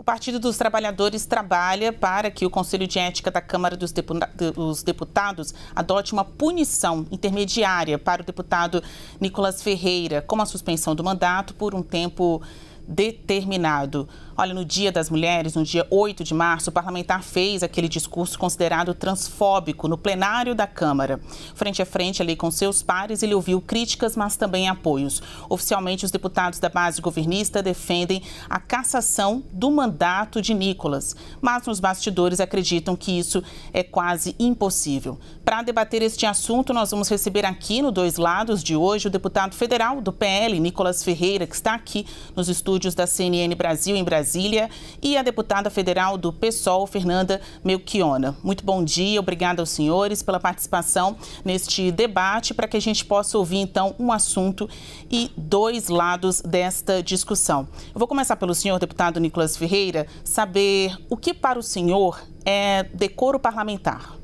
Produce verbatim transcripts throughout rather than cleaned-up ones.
Partido dos Trabalhadores trabalha para que o Conselho de Ética da Câmara dos Deputados adote uma punição intermediária para o deputado Nicolas Ferreira, como a suspensão do mandato por um tempo determinado. Olha, no Dia das Mulheres, no dia oito de março, o parlamentar fez aquele discurso considerado transfóbico no plenário da Câmara. Frente a frente ali com seus pares, ele ouviu críticas, mas também apoios. Oficialmente, os deputados da base governista defendem a cassação do mandato de Nicolas, mas nos bastidores acreditam que isso é quase impossível. Para debater este assunto, nós vamos receber aqui no Dois Lados de hoje o deputado federal do P L, Nicolas Ferreira, que está aqui nos estúdios da C N N Brasil, em Brasília, e a deputada federal do P SOL, Fernanda Melchiona. Muito bom dia, obrigada aos senhores pela participação neste debate, para que a gente possa ouvir, então, um assunto e dois lados desta discussão. Eu vou começar pelo senhor, deputado Nicolas Ferreira, saber o que para o senhor é decoro parlamentar.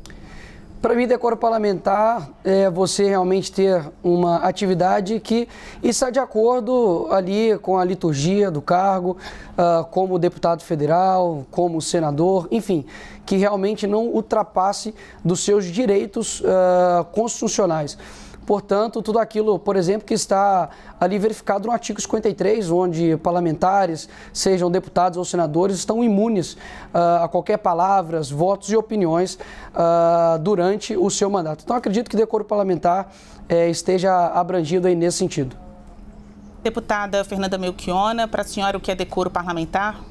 Para mim, decoro parlamentar é você realmente ter uma atividade que está de acordo ali com a liturgia do cargo, uh, como deputado federal, como senador, enfim, que realmente não ultrapasse dos seus direitos uh, constitucionais. Portanto, tudo aquilo, por exemplo, que está ali verificado no artigo cinquenta e três, onde parlamentares, sejam deputados ou senadores, estão imunes uh, a qualquer palavras, votos e opiniões uh, durante o seu mandato. Então, acredito que decoro parlamentar eh, esteja abrangido aí nesse sentido. Deputada Fernanda Melchiona, para a senhora o que é decoro parlamentar?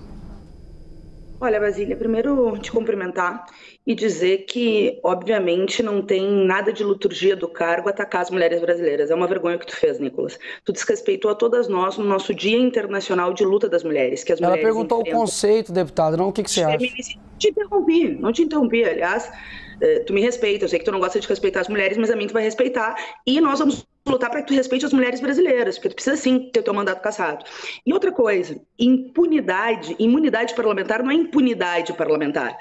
Olha, Basília, primeiro te cumprimentar e dizer que, obviamente, não tem nada de liturgia do cargo atacar as mulheres brasileiras. É uma vergonha o que tu fez, Nicolas. Tu desrespeitou a todas nós no nosso Dia Internacional de Luta das Mulheres. Que as Ela mulheres perguntou enfrentam... o conceito, deputada, não o que, que você acha. Te interrompi, não te interrompi, aliás. Tu me respeita, eu sei que tu não gosta de respeitar as mulheres, mas a mim tu vai respeitar. E nós vamos lutar para que tu respeite as mulheres brasileiras, porque tu precisa sim ter o teu mandato cassado. E outra coisa, impunidade, imunidade parlamentar não é impunidade parlamentar.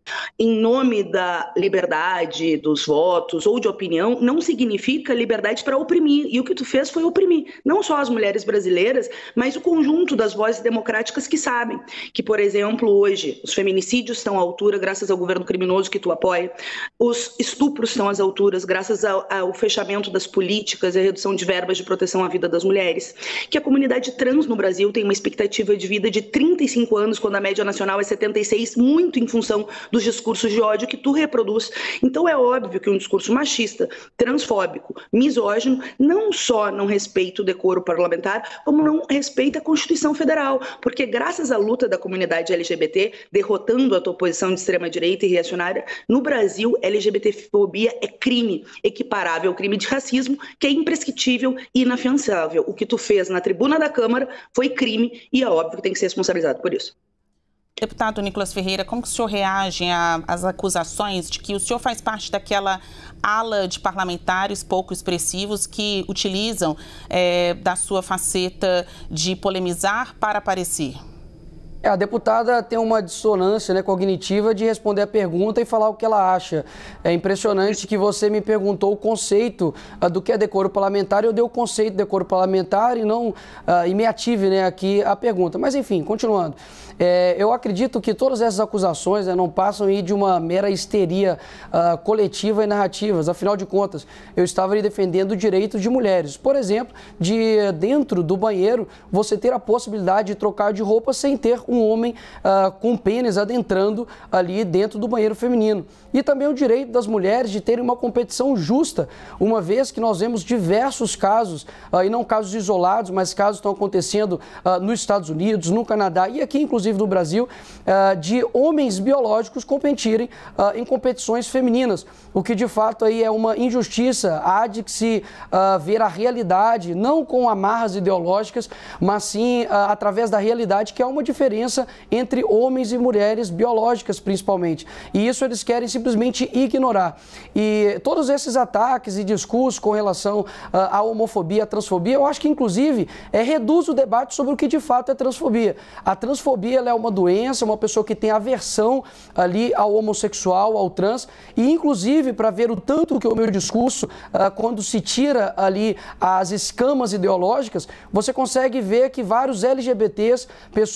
Em nome da liberdade dos votos ou de opinião, não significa liberdade para oprimir. E o que tu fez foi oprimir, não só as mulheres brasileiras, mas o conjunto das vozes democráticas que sabem que, por exemplo, hoje, os feminicídios estão à altura graças ao governo criminoso que tu apoia, os estupros estão às alturas graças ao, ao fechamento das políticas e a redução de verbas de proteção à vida das mulheres, que a comunidade trans no Brasil tem uma expectativa de vida de trinta e cinco anos, quando a média nacional é setenta e seis, muito em função dos discursos de ódio que tu reproduz. Então é óbvio que um discurso machista, transfóbico, misógino, não só não respeita o decoro parlamentar, como não respeita a Constituição Federal, porque graças à luta da comunidade L G B T, derrotando a tua posição de extrema-direita e reacionária, no Brasil, LGBTfobia é crime equiparável ao crime de racismo, que é imprescritível e inafiançável. O que tu fez na tribuna da Câmara foi crime e é óbvio que tem que ser responsabilizado por isso. Deputado Nicolas Ferreira, como que o senhor reage às acusações de que o senhor faz parte daquela ala de parlamentares pouco expressivos que utilizam é, da sua faceta de polemizar para aparecer? É, a deputada tem uma dissonância, né, cognitiva de responder a pergunta e falar o que ela acha. É impressionante que você me perguntou o conceito uh, do que é decoro parlamentar, eu dei o conceito de decoro parlamentar e não uh, e me ative, né, aqui a pergunta. Mas enfim, continuando. É, eu acredito que todas essas acusações, né, não passam aí de uma mera histeria uh, coletiva e narrativas. Afinal de contas, eu estava ali defendendo o direito de mulheres. Por exemplo, de dentro do banheiro, você ter a possibilidade de trocar de roupa sem ter um homem uh, com pênis adentrando ali dentro do banheiro feminino. E também o direito das mulheres de terem uma competição justa, uma vez que nós vemos diversos casos, uh, e não casos isolados, mas casos que estão acontecendo uh, nos Estados Unidos, no Canadá e aqui, inclusive, no Brasil, uh, de homens biológicos competirem uh, em competições femininas, o que de fato aí é uma injustiça. Há de se uh, ver a realidade, não com amarras ideológicas, mas sim uh, através da realidade, que há uma diferença entre homens e mulheres biológicas, principalmente. E isso eles querem simplesmente ignorar. E todos esses ataques e discursos com relação uh, à homofobia, à transfobia, eu acho que, inclusive, é, reduz o debate sobre o que de fato é transfobia. A transfobia ela é uma doença, uma pessoa que tem aversão ali ao homossexual, ao trans, e inclusive para ver o tanto que o meu discurso, uh, quando se tira ali as escamas ideológicas, você consegue ver que vários L G B Ts, pessoas que são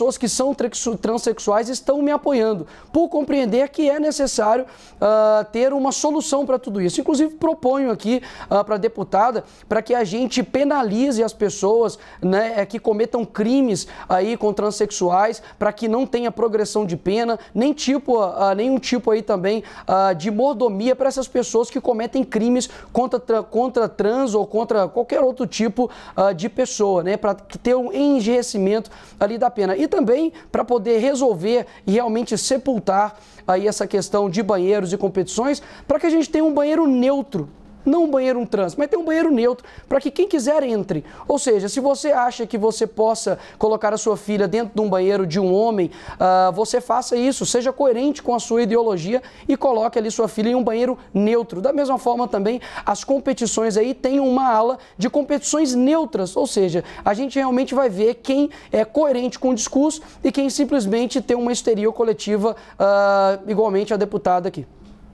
são transexuais estão me apoiando, por compreender que é necessário uh, ter uma solução para tudo isso. Inclusive, proponho aqui uh, para a deputada para que a gente penalize as pessoas, né, que cometam crimes aí com transexuais, para que não tenha progressão de pena, nem tipo, uh, nenhum tipo aí também uh, de mordomia para essas pessoas que cometem crimes contra, contra trans ou contra qualquer outro tipo uh, de pessoa, né, para ter um enrijecimento ali da pena. E também para poder resolver e realmente sepultar aí essa questão de banheiros e competições, para que a gente tenha um banheiro neutro. Não um banheiro um trans, mas tem um banheiro neutro para que quem quiser entre. Ou seja, se você acha que você possa colocar a sua filha dentro de um banheiro de um homem, uh, você faça isso, seja coerente com a sua ideologia e coloque ali sua filha em um banheiro neutro. Da mesma forma também, as competições aí têm uma ala de competições neutras, ou seja, a gente realmente vai ver quem é coerente com o discurso e quem simplesmente tem uma histeria coletiva, uh, igualmente a deputada aqui.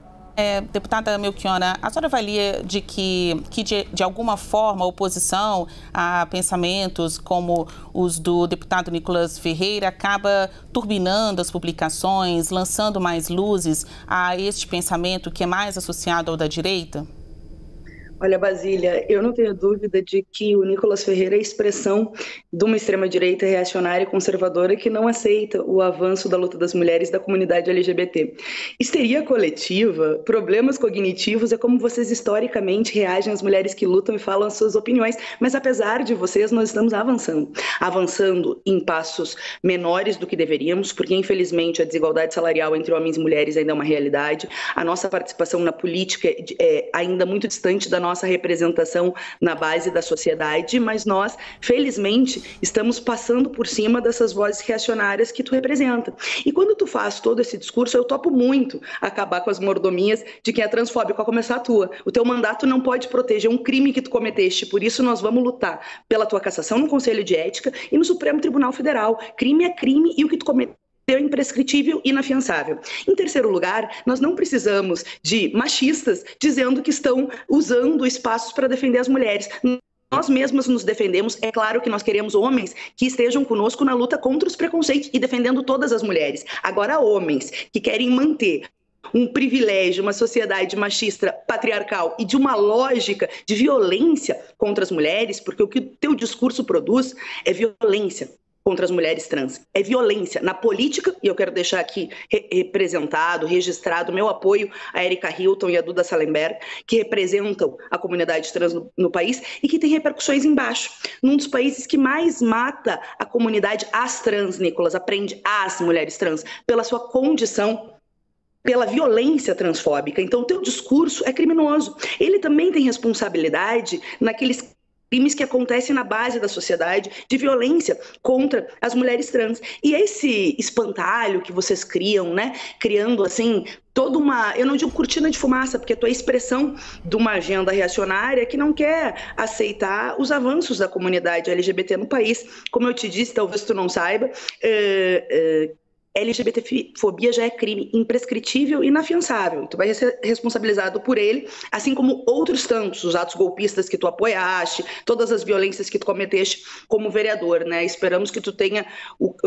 É, deputada Melchiona, a senhora avalia de que, que de, de alguma forma, a oposição a pensamentos como os do deputado Nicolas Ferreira acaba turbinando as publicações, lançando mais luzes a este pensamento que é mais associado ao da direita? Olha, Basília, eu não tenho dúvida de que o Nicolas Ferreira é a expressão de uma extrema-direita reacionária e conservadora que não aceita o avanço da luta das mulheres da comunidade L G B T. Histeria coletiva, problemas cognitivos, é como vocês historicamente reagem às mulheres que lutam e falam as suas opiniões, mas apesar de vocês, nós estamos avançando. Avançando em passos menores do que deveríamos, porque infelizmente a desigualdade salarial entre homens e mulheres ainda é uma realidade, a nossa participação na política é ainda muito distante da nossa representação na base da sociedade, mas nós, felizmente, estamos passando por cima dessas vozes reacionárias que tu representa. E quando tu faz todo esse discurso, eu topo muito acabar com as mordomias de quem é transfóbico, a começar a tua. O teu mandato não pode proteger um crime que tu cometeste, por isso nós vamos lutar pela tua cassação no Conselho de Ética e no Supremo Tribunal Federal. Crime é crime e o que tu cometeu é imprescritível e inafiançável. Em terceiro lugar, nós não precisamos de machistas dizendo que estão usando espaços para defender as mulheres. Nós mesmas nos defendemos, é claro que nós queremos homens que estejam conosco na luta contra os preconceitos e defendendo todas as mulheres. Agora, homens que querem manter um privilégio, uma sociedade machista, patriarcal e de uma lógica de violência contra as mulheres, porque o que o teu discurso produz é violência contra as mulheres trans. É violência na política, e eu quero deixar aqui re representado, registrado, meu apoio a Erika Hilton e a Duda Salemberg, que representam a comunidade trans no, no país e que tem repercussões embaixo. Num dos países que mais mata a comunidade, as trans, Nicolas, aprende as mulheres trans, pela sua condição, pela violência transfóbica. Então, o teu discurso é criminoso. Ele também tem responsabilidade naqueles crimes que acontecem na base da sociedade de violência contra as mulheres trans. E esse espantalho que vocês criam, né, criando assim toda uma, eu não digo cortina de fumaça, porque tu é a expressão de uma agenda reacionária que não quer aceitar os avanços da comunidade L G B T no país. Como eu te disse, talvez tu não saiba, é, é, L G B T fobia já é crime imprescritível e inafiançável. Tu vai ser responsabilizado por ele, assim como outros tantos, os atos golpistas que tu apoiaste, todas as violências que tu cometeste como vereador, né? Esperamos que tu tenha o, uh,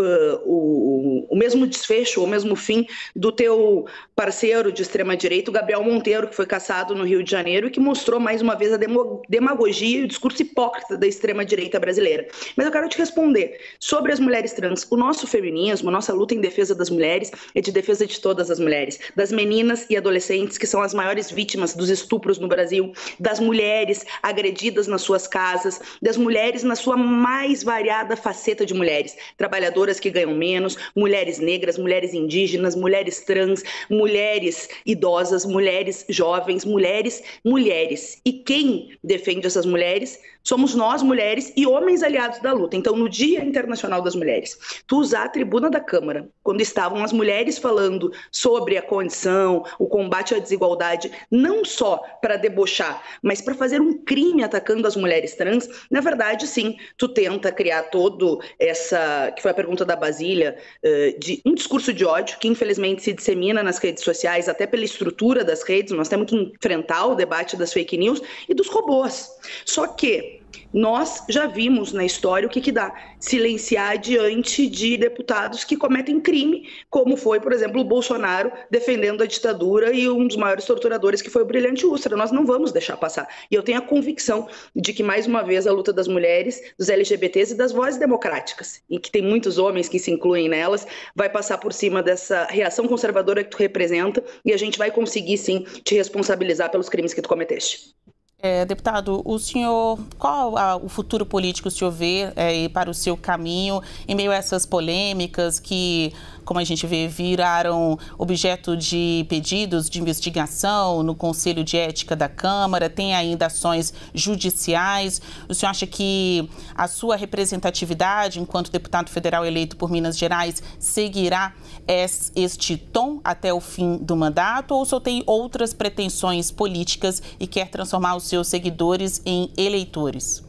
o, o mesmo desfecho, o mesmo fim do teu parceiro de extrema-direita, o Gabriel Monteiro, que foi cassado no Rio de Janeiro e que mostrou mais uma vez a demagogia e o discurso hipócrita da extrema-direita brasileira. Mas eu quero te responder sobre as mulheres trans. O nosso feminismo, a nossa luta em defesa defesa das mulheres é de defesa de todas as mulheres, das meninas e adolescentes que são as maiores vítimas dos estupros no Brasil, das mulheres agredidas nas suas casas, das mulheres na sua mais variada faceta de mulheres, trabalhadoras que ganham menos, mulheres negras, mulheres indígenas, mulheres trans, mulheres idosas, mulheres jovens, mulheres, mulheres. E quem defende essas mulheres somos nós, mulheres, e homens aliados da luta. Então, no Dia Internacional das Mulheres, tu usar a tribuna da Câmara, quando estavam as mulheres falando sobre a condição, o combate à desigualdade, não só para debochar, mas para fazer um crime atacando as mulheres trans, na verdade, sim, tu tenta criar todo essa, que foi a pergunta da Basília, de um discurso de ódio, que infelizmente se dissemina nas redes sociais, até pela estrutura das redes, nós temos que enfrentar o debate das fake news e dos robôs. Só que Nós já vimos na história o que, que dá silenciar diante de deputados que cometem crime, como foi, por exemplo, o Bolsonaro defendendo a ditadura e um dos maiores torturadores que foi o Brilhante Ustra. Nós não vamos deixar passar. E eu tenho a convicção de que, mais uma vez, a luta das mulheres, dos L G B Ts e das vozes democráticas, e que tem muitos homens que se incluem nelas, vai passar por cima dessa reação conservadora que tu representa e a gente vai conseguir, sim, te responsabilizar pelos crimes que tu cometeste. É, deputado, o senhor, qual a, o futuro político o senhor vê é, para o seu caminho em meio a essas polêmicas que, como a gente vê, viraram objeto de pedidos de investigação no Conselho de Ética da Câmara, tem ainda ações judiciais? O senhor acha que a sua representatividade enquanto deputado federal eleito por Minas Gerais seguirá este tom até o fim do mandato, ou o senhor tem outras pretensões políticas e quer transformar os seus seguidores em eleitores?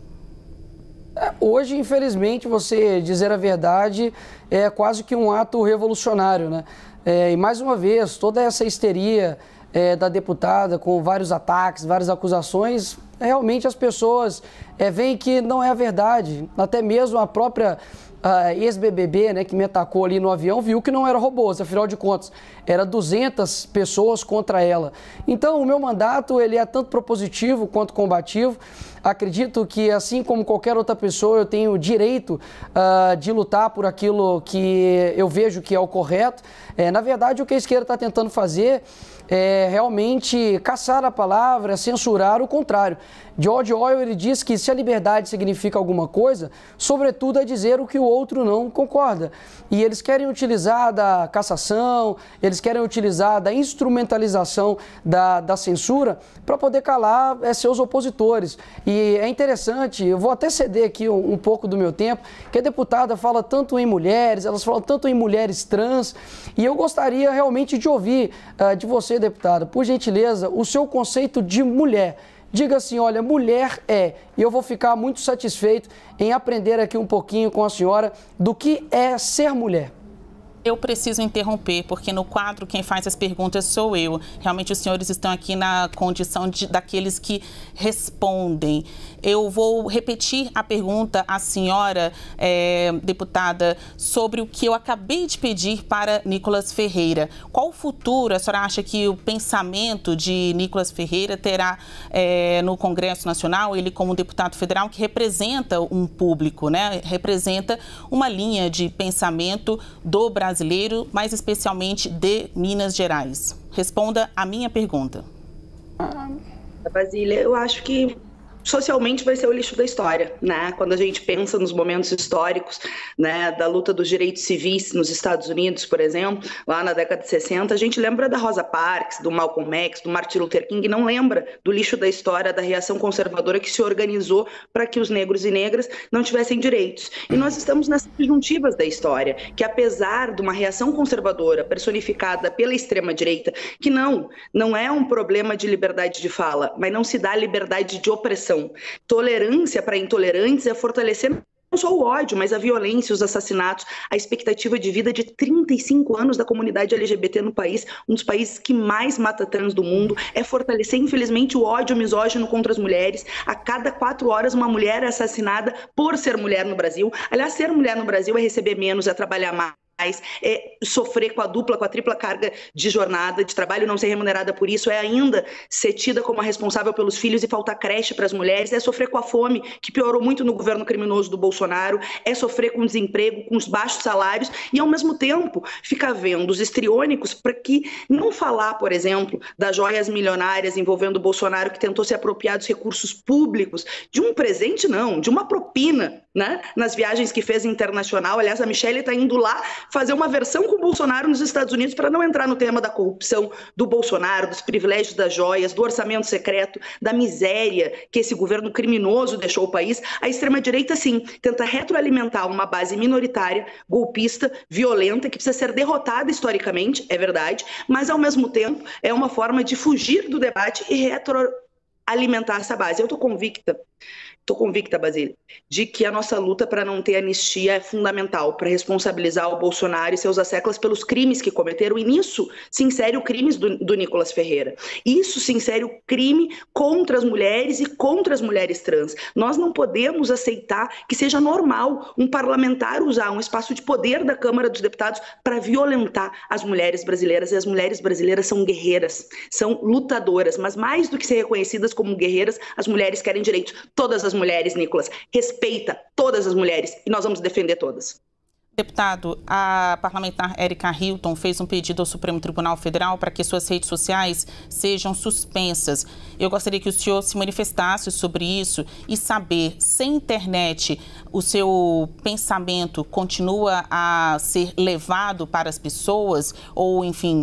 Hoje, infelizmente, você dizer a verdade é quase que um ato revolucionário, né? É, e mais uma vez, toda essa histeria é, da deputada com vários ataques, várias acusações, realmente as pessoas é, veem que não é a verdade. Até mesmo a própria Uh, ex-B B B, né, que me atacou ali no avião, viu que não era robôs, afinal de contas, era duzentas pessoas contra ela. Então, o meu mandato, ele é tanto propositivo quanto combativo. Acredito que, assim como qualquer outra pessoa, eu tenho o direito uh, de lutar por aquilo que eu vejo que é o correto. É, na verdade, o que a esquerda está tentando fazer é realmente caçar a palavra, censurar o contrário. George Orwell, ele diz que se a liberdade significa alguma coisa, sobretudo é dizer o que o outro não concorda. E eles querem utilizar da cassação, eles querem utilizar da instrumentalização da, da censura para poder calar é, seus opositores. E é interessante, eu vou até ceder aqui um, um pouco do meu tempo, que a deputada fala tanto em mulheres, elas falam tanto em mulheres trans, e eu gostaria realmente de ouvir uh, de você, deputada, por gentileza, o seu conceito de mulher. Diga assim, olha, mulher é, e eu vou ficar muito satisfeito em aprender aqui um pouquinho com a senhora do que é ser mulher. Eu preciso interromper, porque no quadro quem faz as perguntas sou eu. Realmente os senhores estão aqui na condição de, daqueles que respondem. Eu vou repetir a pergunta à senhora, é, deputada, sobre o que eu acabei de pedir para Nicolas Ferreira. Qual o futuro a senhora acha que o pensamento de Nicolas Ferreira terá é, no Congresso Nacional? Ele como deputado federal que representa um público, né? Representa uma linha de pensamento do Brasil. brasileiro, mais especialmente de Minas Gerais. Responda a minha pergunta. Basília, eu acho que socialmente vai ser o lixo da história, né? Quando a gente pensa nos momentos históricos, né, da luta dos direitos civis nos Estados Unidos, por exemplo, lá na década de sessenta, a gente lembra da Rosa Parks, do Malcolm X, do Martin Luther King, não lembra do lixo da história, da reação conservadora que se organizou para que os negros e negras não tivessem direitos. E nós estamos nessas conjuntivas da história, que apesar de uma reação conservadora personificada pela extrema-direita, que não, não é um problema de liberdade de fala, mas não se dá liberdade de opressão. Tolerância para intolerantes é fortalecer não só o ódio, mas a violência, os assassinatos, a expectativa de vida de trinta e cinco anos da comunidade L G B T no país, um dos países que mais mata trans do mundo, é fortalecer, infelizmente, o ódio misógino contra as mulheres. A cada quatro horas, uma mulher é assassinada por ser mulher no Brasil. Aliás, ser mulher no Brasil é receber menos, é trabalhar mais, é sofrer com a dupla, com a tripla carga de jornada, de trabalho, não ser remunerada por isso, é ainda ser tida como a responsável pelos filhos e faltar creche para as mulheres, é sofrer com a fome, que piorou muito no governo criminoso do Bolsonaro, é sofrer com o desemprego, com os baixos salários e, ao mesmo tempo, ficar vendo os histriônicos para que não falar, por exemplo, das joias milionárias envolvendo o Bolsonaro, que tentou se apropriar dos recursos públicos, de um presente não, de uma propina, né, nas viagens que fez internacional. Aliás, a Michelle está indo lá fazer uma versão com o Bolsonaro nos Estados Unidos para não entrar no tema da corrupção do Bolsonaro, dos privilégios das joias, do orçamento secreto, da miséria que esse governo criminoso deixou o país. A extrema-direita, sim, tenta retroalimentar uma base minoritária, golpista, violenta, que precisa ser derrotada historicamente, é verdade, mas ao mesmo tempo é uma forma de fugir do debate e retroalimentar essa base. Eu estou convicta estou convicta, Basílio, de que a nossa luta para não ter anistia é fundamental para responsabilizar o Bolsonaro e seus asseclas pelos crimes que cometeram, e nisso se insere o crime do, do Nicolas Ferreira. Isso se insere o crime contra as mulheres e contra as mulheres trans. Nós não podemos aceitar que seja normal um parlamentar usar um espaço de poder da Câmara dos Deputados para violentar as mulheres brasileiras, e as mulheres brasileiras são guerreiras, são lutadoras, mas mais do que ser reconhecidas como guerreiras, as mulheres querem direitos. Todas as mulheres, Nicolas, respeita todas as mulheres e nós vamos defender todas. Deputado, a parlamentar Érica Hilton fez um pedido ao Supremo Tribunal Federal para que suas redes sociais sejam suspensas. Eu gostaria que o senhor se manifestasse sobre isso e saber, sem internet, o seu pensamento continua a ser levado para as pessoas ou, enfim,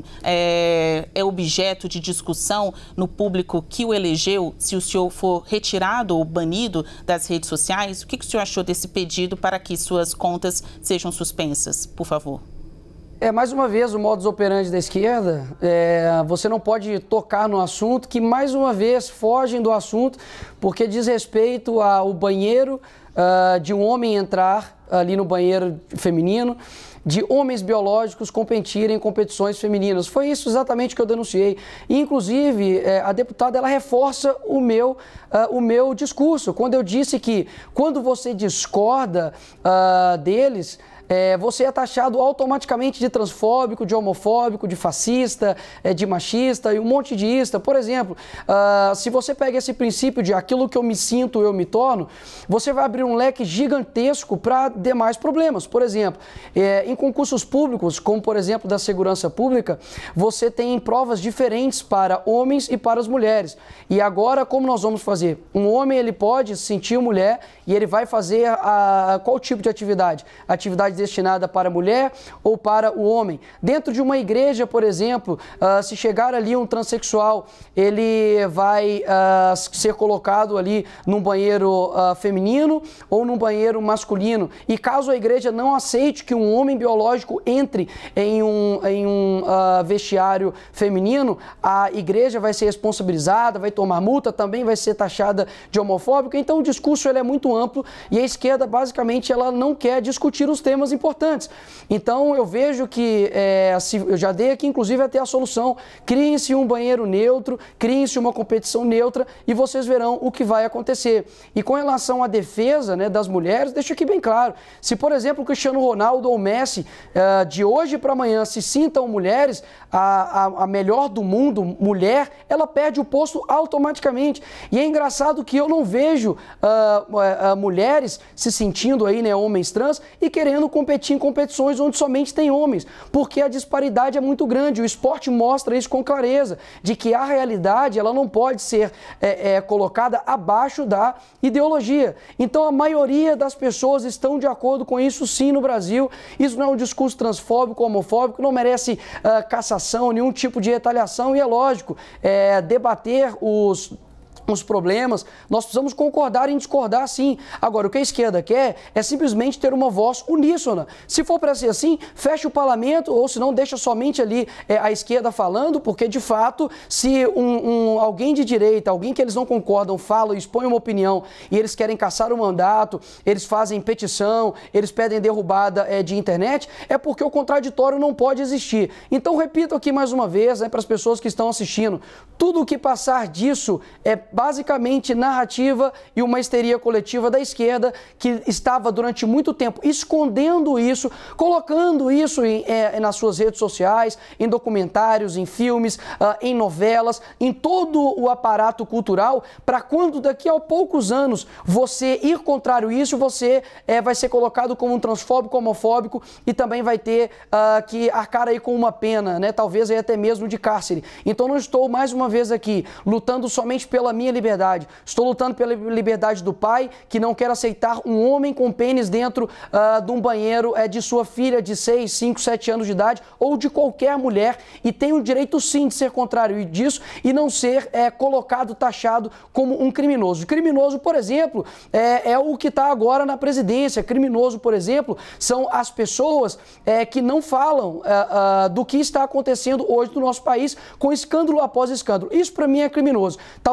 é, é objeto de discussão no público que o elegeu, se o senhor for retirado ou banido das redes sociais? O que, que o senhor achou desse pedido para que suas contas sejam suspensas? Suspensas, por favor. É, mais uma vez, o modus operandi da esquerda, é, você não pode tocar no assunto, que mais uma vez fogem do assunto, porque diz respeito ao banheiro uh, de um homem entrar ali no banheiro feminino, de homens biológicos competirem em competições femininas. Foi isso exatamente que eu denunciei. E, inclusive, é, a deputada ela reforça o meu, uh, o meu discurso, quando eu disse que quando você discorda uh, deles, É, você é taxado automaticamente de transfóbico, de homofóbico, de fascista, é, de machista e um monte de ista. Por exemplo, uh, se você pega esse princípio de aquilo que eu me sinto, eu me torno, você vai abrir um leque gigantesco para demais problemas. Por exemplo, é, em concursos públicos, como por exemplo da segurança pública, você tem provas diferentes para homens e para as mulheres. E agora, como nós vamos fazer? Um homem ele pode se sentir mulher e ele vai fazer a, qual tipo de atividade? Atividade destinada para a mulher ou para o homem. Dentro de uma igreja, por exemplo, uh, se chegar ali um transexual, ele vai uh, ser colocado ali num banheiro uh, feminino ou num banheiro masculino. E caso a igreja não aceite que um homem biológico entre em um, em um uh, vestiário feminino, a igreja vai ser responsabilizada, vai tomar multa, também vai ser taxada de homofóbico. Então o discurso ele é muito amplo e a esquerda basicamente ela não quer discutir os temas importantes. Então eu vejo que, é, se, eu já dei aqui inclusive até a solução, criem-se um banheiro neutro, criem-se uma competição neutra e vocês verão o que vai acontecer. E com relação à defesa, né, das mulheres, deixo aqui bem claro, se por exemplo o Cristiano Ronaldo ou o Messi uh, de hoje para amanhã se sintam mulheres, a, a, a melhor do mundo, mulher, ela perde o posto automaticamente. E é engraçado que eu não vejo uh, uh, mulheres se sentindo aí, né, homens trans e querendo competir em competições onde somente tem homens, porque a disparidade é muito grande. O esporte mostra isso com clareza, de que a realidade ela não pode ser é, é, colocada abaixo da ideologia. Então a maioria das pessoas estão de acordo com isso sim no Brasil. Isso não é um discurso transfóbico, homofóbico, não merece uh, cassação, nenhum tipo de retaliação e é lógico, é, debater os os problemas, nós precisamos concordar em discordar sim. Agora, o que a esquerda quer é simplesmente ter uma voz uníssona. Se for para ser assim, feche o parlamento ou se não, deixa somente ali é, a esquerda falando, porque de fato, se um, um, alguém de direita, alguém que eles não concordam, fala e expõe uma opinião e eles querem caçar o mandato, eles fazem petição, eles pedem derrubada é, de internet, é porque o contraditório não pode existir. Então, repito aqui mais uma vez, né, para as pessoas que estão assistindo, tudo o que passar disso é basicamente narrativa e uma histeria coletiva da esquerda que estava durante muito tempo escondendo isso, colocando isso em, é, nas suas redes sociais, em documentários, em filmes, uh, em novelas, em todo o aparato cultural, para quando daqui a poucos anos você ir contrário a isso, você é, vai ser colocado como um transfóbico, homofóbico e também vai ter uh, que arcar aí com uma pena, né? Talvez aí até mesmo de cárcere. Então não estou mais uma vez aqui lutando somente pela minha liberdade. Estou lutando pela liberdade do pai que não quer aceitar um homem com pênis dentro uh, de um banheiro uh, de sua filha de seis, cinco, sete anos de idade ou de qualquer mulher e tem o direito sim de ser contrário disso e não ser uh, colocado, taxado como um criminoso. Criminoso, por exemplo, é, é o que está agora na presidência. Criminoso, por exemplo, são as pessoas uh, que não falam uh, uh, do que está acontecendo hoje no nosso país com escândalo após escândalo. Isso para mim é criminoso. Talvez se eu tivesse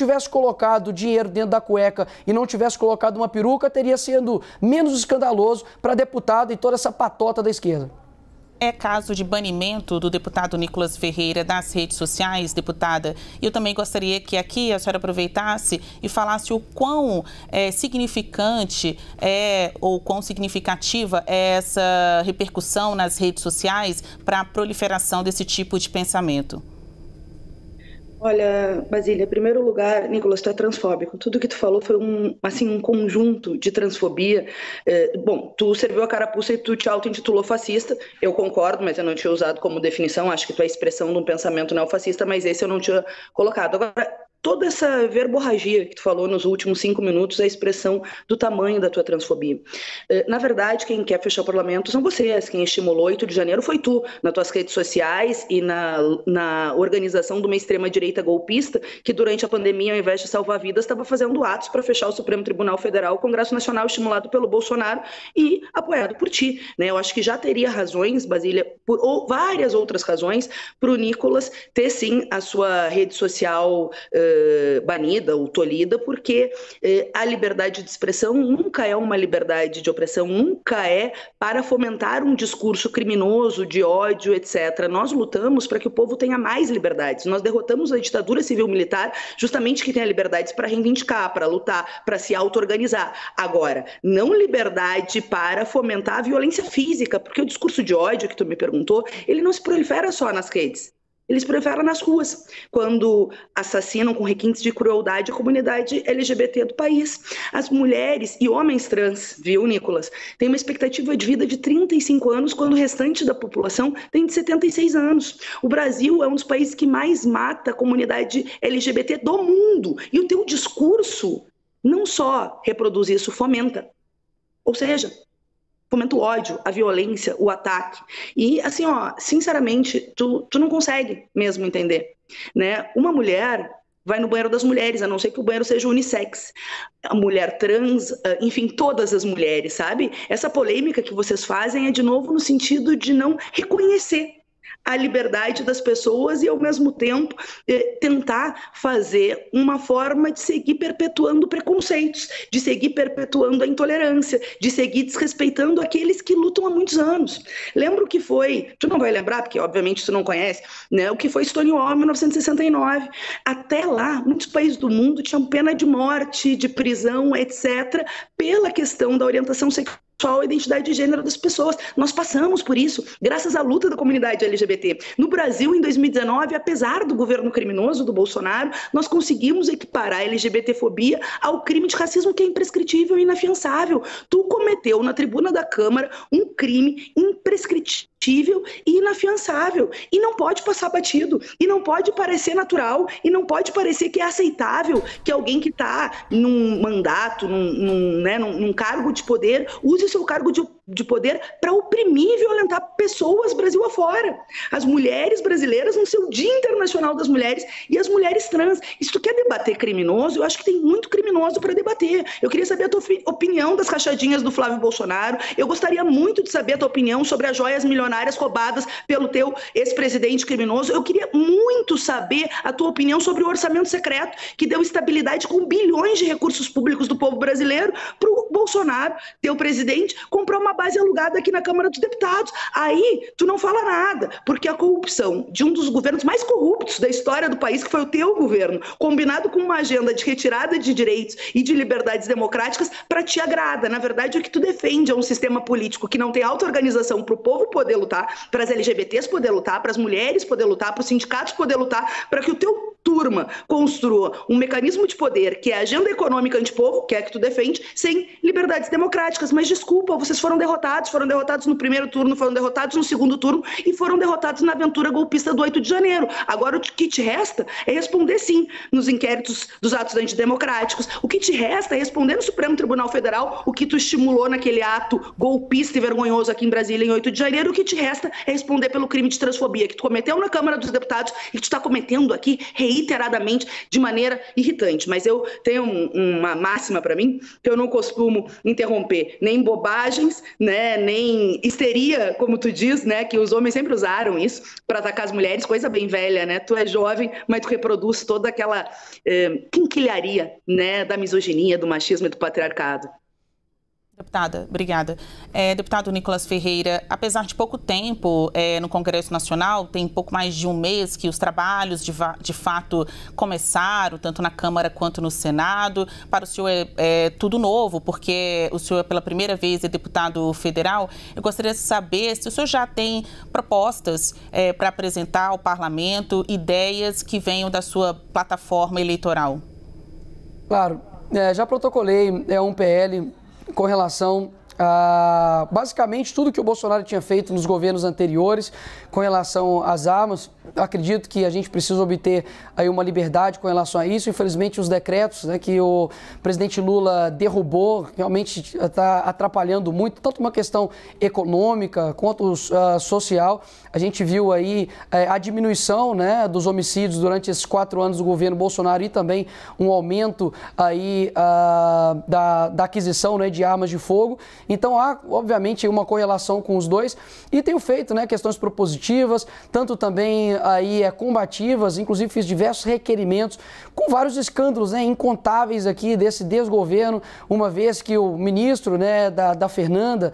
tivesse colocado dinheiro dentro da cueca e não tivesse colocado uma peruca, teria sido menos escandaloso para deputado e toda essa patota da esquerda. É caso de banimento do deputado Nicolas Ferreira das redes sociais, deputada. E eu também gostaria que aqui a senhora aproveitasse e falasse o quão é, significante é, ou quão significativa é essa repercussão nas redes sociais para a proliferação desse tipo de pensamento. Olha, Basília, em primeiro lugar, Nicolas, tu é transfóbico. Tudo que tu falou foi um, assim, um conjunto de transfobia. É, bom, tu serviu a carapuça e tu te auto-intitulou fascista. Eu concordo, mas eu não tinha usado como definição. Acho que tu é a expressão de um pensamento neofascista, mas esse eu não tinha colocado. Agora, toda essa verborragia que tu falou nos últimos cinco minutos é a expressão do tamanho da tua transfobia. Na verdade, quem quer fechar o parlamento são vocês. Quem estimulou oito de janeiro foi tu, nas tuas redes sociais e na, na organização de uma extrema-direita golpista que durante a pandemia, ao invés de salvar vidas, estava fazendo atos para fechar o Supremo Tribunal Federal, o Congresso Nacional estimulado pelo Bolsonaro e apoiado por ti. Né? Eu acho que já teria razões, Basília, por, ou várias outras razões, para o Nicolas ter sim a sua rede social uh, banida ou tolhida, porque eh, a liberdade de expressão nunca é uma liberdade de opressão, nunca é para fomentar um discurso criminoso, de ódio, etcétera. Nós lutamos para que o povo tenha mais liberdades. Nós derrotamos a ditadura civil-militar justamente que tenha liberdades para reivindicar, para lutar, para se auto-organizar. Agora, não liberdade para fomentar a violência física, porque o discurso de ódio que tu me perguntou, ele não se prolifera só nas redes. Eles proliferam nas ruas, quando assassinam com requintes de crueldade a comunidade L G B T do país. As mulheres e homens trans, viu, Nicolas, têm uma expectativa de vida de trinta e cinco anos, quando o restante da população tem de setenta e seis anos. O Brasil é um dos países que mais mata a comunidade L G B T do mundo. E o teu discurso não só reproduz isso, fomenta. Ou seja, fomenta o ódio, a violência, o ataque. E, assim, ó, sinceramente, tu, tu não consegue mesmo entender, né? Uma mulher vai no banheiro das mulheres, a não ser que o banheiro seja unissex. A mulher trans, enfim, todas as mulheres, sabe? Essa polêmica que vocês fazem é, de novo, no sentido de não reconhecer a liberdade das pessoas e, ao mesmo tempo, eh, tentar fazer uma forma de seguir perpetuando preconceitos, de seguir perpetuando a intolerância, de seguir desrespeitando aqueles que lutam há muitos anos. Lembra o que foi, tu não vai lembrar, porque obviamente tu não conhece, né, o que foi Stonewall em mil novecentos e sessenta e nove. Até lá, muitos países do mundo tinham pena de morte, de prisão, etcétera, pela questão da orientação sexual, a identidade de gênero das pessoas. Nós passamos por isso, graças à luta da comunidade L G B T. No Brasil, em dois mil e dezenove, apesar do governo criminoso do Bolsonaro, nós conseguimos equiparar a LGBTfobia ao crime de racismo, que é imprescritível e inafiançável. Tu cometeu na tribuna da Câmara um crime imprescritível e inafiançável. E não pode passar batido, e não pode parecer natural, e não pode parecer que é aceitável que alguém que está num mandato, num, num, né, num, num cargo de poder, use o seu cargo de, de poder para oprimir e violentar pessoas Brasil afora. As mulheres brasileiras no seu Dia Internacional das Mulheres e as mulheres trans. E se tu quer debater criminoso, eu acho que tem muito criminoso para debater. Eu queria saber a tua opinião das rachadinhas do Flávio Bolsonaro. Eu gostaria muito de saber a tua opinião sobre as joias milionárias roubadas pelo teu ex-presidente criminoso. Eu queria muito saber a tua opinião sobre o orçamento secreto, que deu estabilidade com bilhões de recursos públicos do povo brasileiro para o Bolsonaro, teu presidente, comprou uma base alugada aqui na Câmara dos Deputados. Aí, tu não fala nada, porque a corrupção de um dos governos mais corruptos da história do país, que foi o teu governo, combinado com uma agenda de retirada de direitos e de liberdades democráticas, para ti agrada. Na verdade, o que tu defende é um sistema político que não tem auto-organização para o povo poder lutar, para as L G B Ts poder lutar, para as mulheres poder lutar, para os sindicatos poder lutar, para que o teu turma construa um mecanismo de poder, que é a agenda econômica antipovo, que é a que tu defende, sem liberdades democráticas. Mas desculpa, vocês foram derrotados, foram derrotados no primeiro turno, foram derrotados no segundo turno e foram derrotados na aventura golpista do oito de janeiro. Agora o que te resta é responder sim nos inquéritos dos atos antidemocráticos. O que te resta é responder no Supremo Tribunal Federal o que tu estimulou naquele ato golpista e vergonhoso aqui em Brasília em oito de janeiro. O que te resta é responder pelo crime de transfobia que tu cometeu na Câmara dos Deputados e que tu está cometendo aqui, reiteradamente de maneira irritante. Mas eu tenho um, uma máxima para mim, que eu não costumo interromper nem bobagens, né, nem histeria, como tu diz, né, que os homens sempre usaram isso para atacar as mulheres, coisa bem velha, né? Tu é jovem, mas tu reproduz toda aquela eh, quinquilharia, né, da misoginia, do machismo e do patriarcado. Deputada, obrigada. É, deputado Nicolas Ferreira, apesar de pouco tempo é, no Congresso Nacional, tem pouco mais de um mês que os trabalhos de, de fato começaram, tanto na Câmara quanto no Senado. Para o senhor é, é tudo novo, porque o senhor pela primeira vez é deputado federal. Eu gostaria de saber se o senhor já tem propostas é, para apresentar ao parlamento, ideias que venham da sua plataforma eleitoral. Claro, é, já protocolei é, um P L com relação a basicamente tudo que o Bolsonaro tinha feito nos governos anteriores com relação às armas. Acredito que a gente precisa obter aí uma liberdade com relação a isso. Infelizmente, os decretos, né, que o presidente Lula derrubou realmente está atrapalhando muito, tanto uma questão econômica quanto uh, social. A gente viu aí uh, a diminuição, né, dos homicídios durante esses quatro anos do governo Bolsonaro e também um aumento aí uh, da, da aquisição, né, de armas de fogo. Então há, obviamente, uma correlação com os dois e tenho feito, né, questões propositivas, tanto também aí é, combativas, inclusive fiz diversos requerimentos com vários escândalos, né, incontáveis aqui desse desgoverno, uma vez que o ministro, né, da, da Fernanda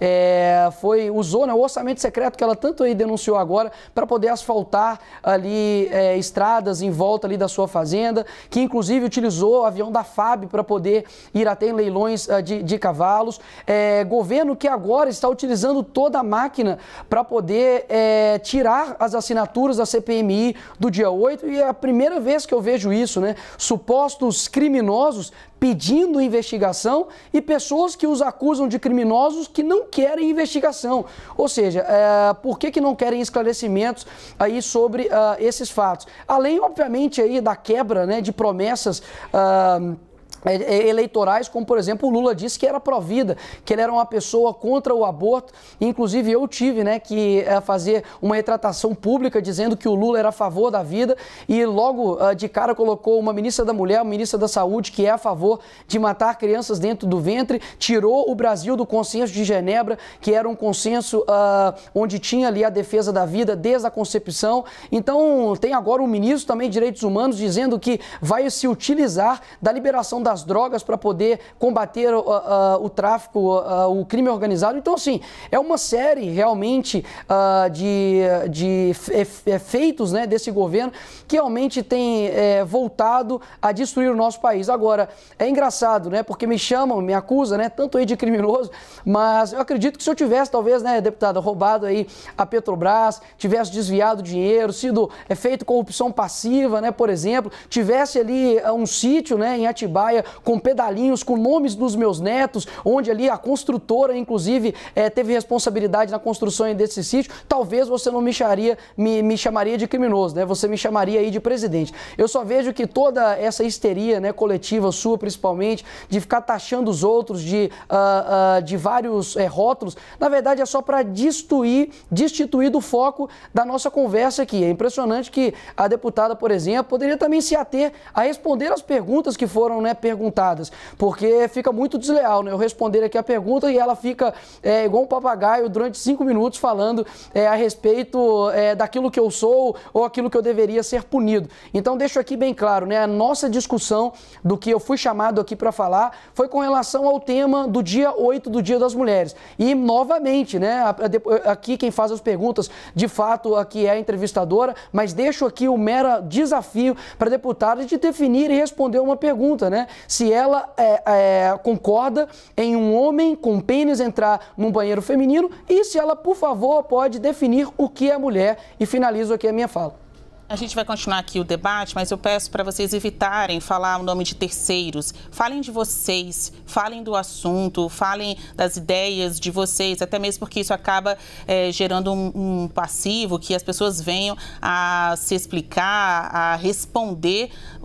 é, foi, usou, né, o orçamento secreto que ela tanto aí denunciou agora para poder asfaltar ali é, estradas em volta ali da sua fazenda, que inclusive utilizou o avião da F A B para poder ir até em leilões uh, de, de cavalos. É, governo que agora está utilizando toda a máquina para poder é, tirar as assinaturas da C P M I do dia oito, e é a primeira vez que eu vejo isso, né? Supostos criminosos pedindo investigação e pessoas que os acusam de criminosos que não querem investigação. Ou seja, é, por que que não querem esclarecimentos aí sobre uh, esses fatos? Além, obviamente, aí da quebra, né, de promessas Uh, eleitorais, como por exemplo o Lula disse que era pró-vida, que ele era uma pessoa contra o aborto. Inclusive eu tive, né, que é, fazer uma retratação pública dizendo que o Lula era a favor da vida e logo uh, de cara colocou uma ministra da Mulher, uma ministra da Saúde que é a favor de matar crianças dentro do ventre, tirou o Brasil do consenso de Genebra, que era um consenso uh, onde tinha ali a defesa da vida desde a concepção. Então tem agora um ministro também de Direitos Humanos dizendo que vai se utilizar da liberação da das drogas para poder combater uh, uh, o tráfico, uh, o crime organizado. Então, assim, é uma série realmente uh, de, de efeitos, né, desse governo que realmente tem é, voltado a destruir o nosso país. Agora, é engraçado, né, porque me chamam, me acusam, né, tanto aí de criminoso, mas eu acredito que se eu tivesse, talvez, né, deputada, roubado aí a Petrobras, tivesse desviado dinheiro, sido é, feito corrupção passiva, né, por exemplo, tivesse ali uh, um sítio, né, em Atibaia, com pedalinhos, com nomes dos meus netos, onde ali a construtora, inclusive, é, teve responsabilidade na construção desse sítio, talvez você não me chamaria, me, me chamaria de criminoso, né? Você me chamaria aí de presidente. Eu só vejo que toda essa histeria, né, coletiva sua, principalmente, de ficar taxando os outros de, uh, uh, de vários é, rótulos, na verdade é só para destituir, destituir do foco da nossa conversa aqui. É impressionante que a deputada, por exemplo, poderia também se ater a responder as perguntas que foram, né, perguntadas, porque fica muito desleal, né? Eu responder aqui a pergunta e ela fica é, igual um papagaio durante cinco minutos falando é, a respeito é, daquilo que eu sou ou aquilo que eu deveria ser punido. Então deixo aqui bem claro, né? A nossa discussão do que eu fui chamado aqui para falar foi com relação ao tema do dia oito do Dia das Mulheres. E novamente, né? Aqui quem faz as perguntas de fato aqui é a entrevistadora, mas deixo aqui o mero desafio para a deputada de definir e responder uma pergunta, né? Se ela é, é, concorda em um homem com pênis entrar num banheiro feminino e se ela, por favor, pode definir o que é mulher. E finalizo aqui a minha fala. A gente vai continuar aqui o debate, mas eu peço para vocês evitarem falar o nome de terceiros. Falem de vocês, falem do assunto, falem das ideias de vocês, até mesmo porque isso acaba é, gerando um, um passivo que as pessoas venham a se explicar, a responder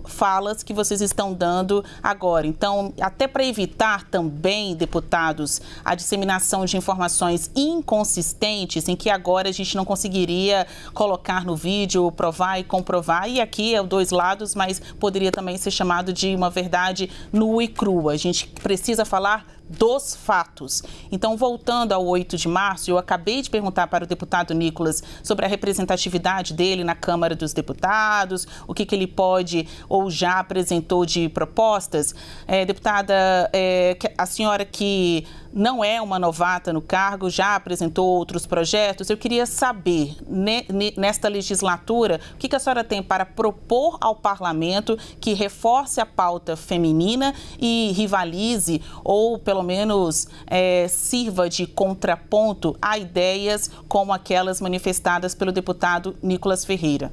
falas que vocês estão dando agora. Então, até para evitar também, deputados, a disseminação de informações inconsistentes, em que agora a gente não conseguiria colocar no vídeo, provar e comprovar, e aqui é dois lados, mas poderia também ser chamado de uma verdade nua e crua. A gente precisa falar dos fatos. Então, voltando ao oito de março, eu acabei de perguntar para o deputado Nicolas sobre a representatividade dele na Câmara dos Deputados, o que, que ele pode ou já apresentou de propostas. É, deputada, é, a senhora que não é uma novata no cargo, já apresentou outros projetos. Eu queria saber, nesta legislatura, o que, que a senhora tem para propor ao parlamento que reforce a pauta feminina e rivalize ou, pelo menos, é, sirva de contraponto a ideias como aquelas manifestadas pelo deputado Nicolas Ferreira.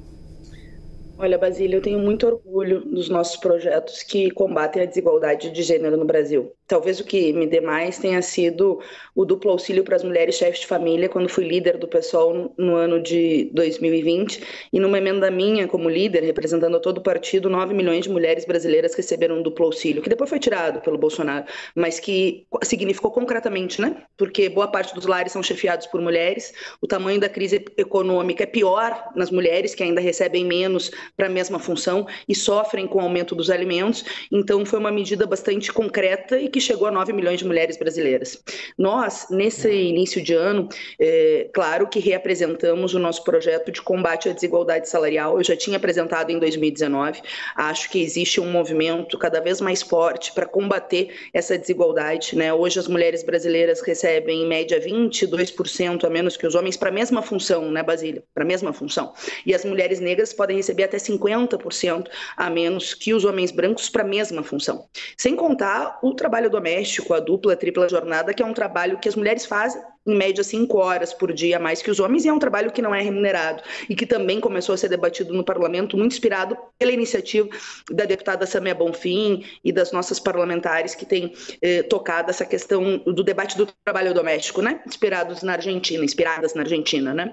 Olha, Basília, eu tenho muito orgulho dos nossos projetos que combatem a desigualdade de gênero no Brasil. Talvez o que me dê mais tenha sido o duplo auxílio para as mulheres chefes de família, quando fui líder do PSOL no ano de dois mil e vinte, e numa emenda minha como líder, representando todo o partido, nove milhões de mulheres brasileiras receberam um duplo auxílio, que depois foi tirado pelo Bolsonaro, mas que significou concretamente, né? Porque boa parte dos lares são chefiados por mulheres, o tamanho da crise econômica é pior nas mulheres, que ainda recebem menos para a mesma função e sofrem com o aumento dos alimentos. Então, foi uma medida bastante concreta e que chegou a nove milhões de mulheres brasileiras. Nós, nesse início de ano, é, claro que reapresentamos o nosso projeto de combate à desigualdade salarial. Eu já tinha apresentado em dois mil e dezenove. Acho que existe um movimento cada vez mais forte para combater essa desigualdade, né? Hoje as mulheres brasileiras recebem em média vinte e dois por cento a menos que os homens para a mesma função, né, Basília? Para a mesma função. E as mulheres negras podem receber até cinquenta por cento a menos que os homens brancos para a mesma função. Sem contar o trabalho doméstico, a dupla, a tripla jornada, que é um trabalho que as mulheres fazem em média cinco horas por dia a mais que os homens, e é um trabalho que não é remunerado e que também começou a ser debatido no parlamento, muito inspirado pela iniciativa da deputada Samia Bonfim e das nossas parlamentares que têm eh, tocado essa questão do debate do trabalho doméstico, né? Inspirados na Argentina, inspiradas na Argentina, né?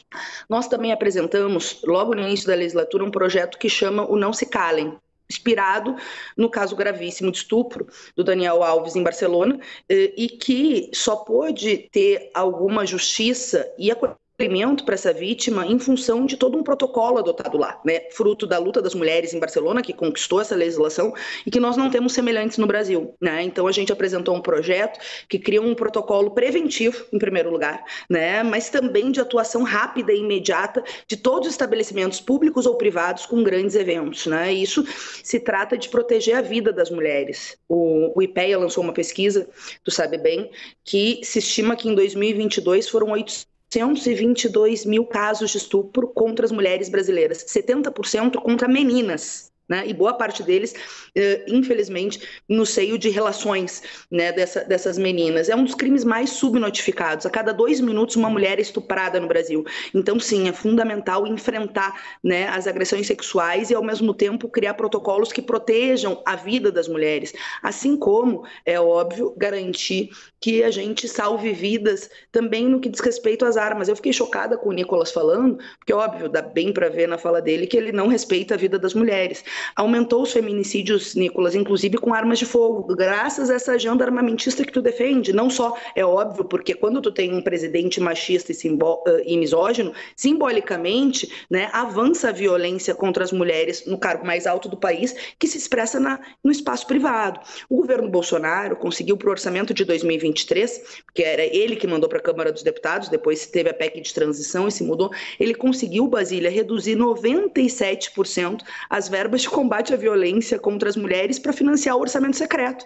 Nós também apresentamos, logo no início da legislatura, um projeto que chama o Não Se Calem, inspirado no caso gravíssimo de estupro do Daniel Alves em Barcelona, e que só pôde ter alguma justiça e acolhimento para essa vítima em função de todo um protocolo adotado lá, né? Fruto da luta das mulheres em Barcelona, que conquistou essa legislação e que nós não temos semelhantes no Brasil, né? Então a gente apresentou um projeto que cria um protocolo preventivo, em primeiro lugar, né? Mas também de atuação rápida e imediata de todos os estabelecimentos públicos ou privados com grandes eventos, né? E isso se trata de proteger a vida das mulheres. O, o IPEA lançou uma pesquisa, tu sabe bem, que se estima que em dois mil e vinte e dois foram oitocentos e vinte e dois mil casos de estupro contra as mulheres brasileiras, setenta por cento contra meninas, né? E boa parte deles, eh, infelizmente, no seio de relações, né, dessa, dessas meninas. É um dos crimes mais subnotificados. A cada dois minutos, uma mulher é estuprada no Brasil. Então, sim, é fundamental enfrentar, né, as agressões sexuais e, ao mesmo tempo, criar protocolos que protejam a vida das mulheres. Assim como, é óbvio, garantir que a gente salve vidas também no que diz respeito às armas. Eu fiquei chocada com o Nicolas falando, porque, óbvio, dá bem para ver na fala dele que ele não respeita a vida das mulheres. Aumentou os feminicídios, Nicolas, inclusive com armas de fogo, graças a essa agenda armamentista que tu defende. Não só, é óbvio, porque quando tu tem um presidente machista e, simbó- e misógino, simbolicamente, né, avança a violência contra as mulheres no cargo mais alto do país, que se expressa na, no espaço privado. O governo Bolsonaro conseguiu, para o orçamento de dois mil e vinte e três, que era ele que mandou para a Câmara dos Deputados, depois teve a P E C de transição e se mudou, ele conseguiu, Basília, reduzir noventa e sete por cento as verbas de combate à violência contra as mulheres para financiar o orçamento secreto,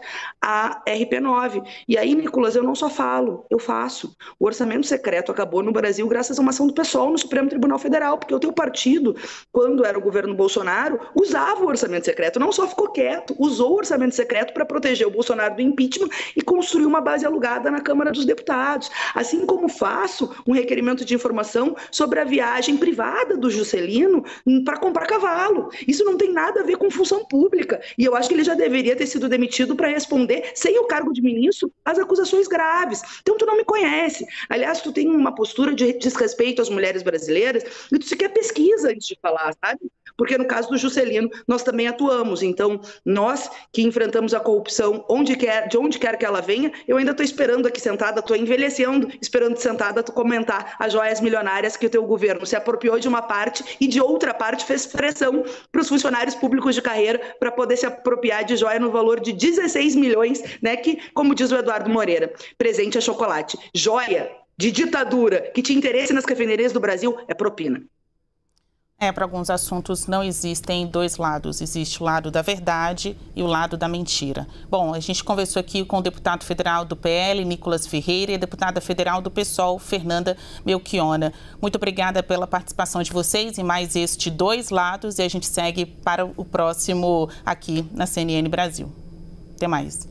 a R P nove. E aí, Nicolas, eu não só falo, eu faço. O orçamento secreto acabou no Brasil graças a uma ação do PSOL no Supremo Tribunal Federal, porque o teu partido, quando era o governo Bolsonaro, usava o orçamento secreto, não só ficou quieto, usou o orçamento secreto para proteger o Bolsonaro do impeachment e construir uma base alugada na Câmara dos Deputados, assim como faço um requerimento de informação sobre a viagem privada do Juscelino para comprar cavalo. Isso não tem nada a ver com função pública, e eu acho que ele já deveria ter sido demitido para responder, sem o cargo de ministro, às acusações graves. Então tu não me conhece. Aliás, tu tem uma postura de desrespeito às mulheres brasileiras e tu sequer pesquisa antes de falar, sabe? Porque no caso do Juscelino, nós também atuamos. Então, nós que enfrentamos a corrupção onde quer, de onde quer que ela venha, eu ainda estou esperando aqui sentada, estou envelhecendo, esperando sentada tu comentar as joias milionárias que o teu governo se apropriou de uma parte e de outra parte fez pressão para os funcionários públicos de carreira para poder se apropriar de joia no valor de dezesseis milhões, né, que, como diz o Eduardo Moreira, presente é chocolate. Joia de ditadura que te interesse nas refinarias do Brasil é propina. É, para alguns assuntos não existem dois lados, existe o lado da verdade e o lado da mentira. Bom, a gente conversou aqui com o deputado federal do P L, Nicolas Ferreira, e a deputada federal do PSOL, Fernanda Melchiona. Muito obrigada pela participação de vocês em mais este Dois Lados, e a gente segue para o próximo aqui na C N N Brasil. Até mais.